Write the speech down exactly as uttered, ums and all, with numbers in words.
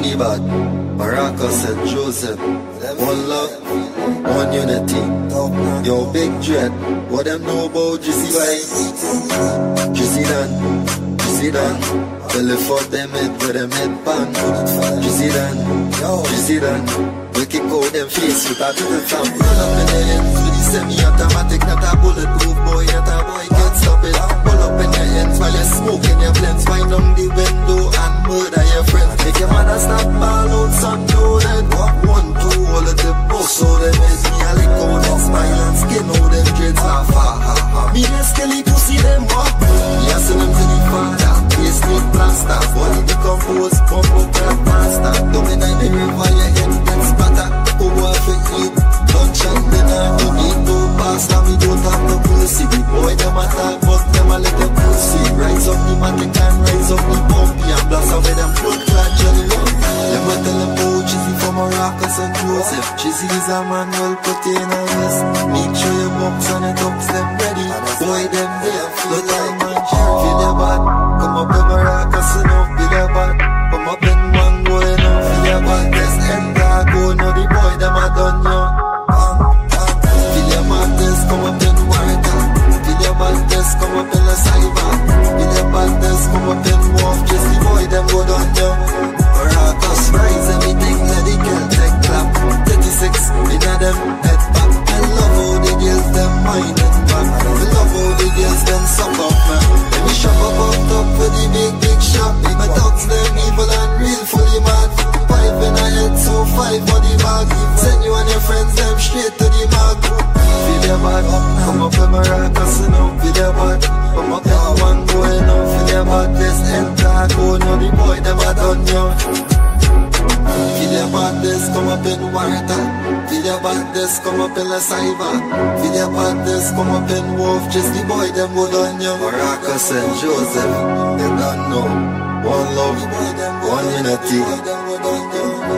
Beanie Bad, Maracas and Joseph. One love, one unity. Yo, Big Dread, what them know about Jizzy Vibes? Jizzy Dan, Jizzy Dan. Well, if for them head with them head pan. Jizzy Dan, Jizzy Dan. We kick out them face with a little fam. Run up in the ends with the semi-automatic, not a bulletproof boy, not a boy can't stop it. Pull up in your ends while you're smoking your blends. Wind down the window and murder your friends. Make your mother stop ball out, son, know that. Walk one, two, all of the boss, so them heads me a lick out them smile and skin out them dreads. Ha, ha, ha, ha. Me the skelly pussy them walk. Me a send them to the father. Face need plaster, body decompose, pump up that master. Down in the river, your head gets better. Who want to eat lunch and dinner? You need no pasta, me don't have no pussy. The boy them a talk, but them a let them pussy. Rise up the matic and rise up the bumpy and blast away them blood clot jelly run. Them a tell them about Jizzy from Maracas and Joseph. Jizzy is a man well put in a list. Make sure your bumps and your tops them ready. Boy them there, the time and share. Feel your bad, come up in Maracas and don't feel your bad. Come up in Mango and don't feel your bad. Let's end that go, no the boy them a done yo. Feel your madness, come up in Warrior. Feel your madness, come up in the cyber. Feel your madness, come up in Wolf. Just the boy them go done yo. Maracas rise, everything let the girl take clap. thirty-six, in a them head back. I love how the girls them mind it back. I love how the girls them suck up man. Let me shop up up top for the big big shop. My dogs them evil and real fully mad. Five in a head, so five for the bag. Send you and your friends them straight to the mark. Feel your bad, come up with Maracas and now feel your bad. Come up with one boy now feel your bad. Let's enter go, now the boy them a done yo. Feel your badness, come up in Warrior. Feel your badness, come up in the cyber. Feel your badness, come up in Wolf. Just the boy them go done yo. Maracas and Joseph, they don't know. One love, one unity.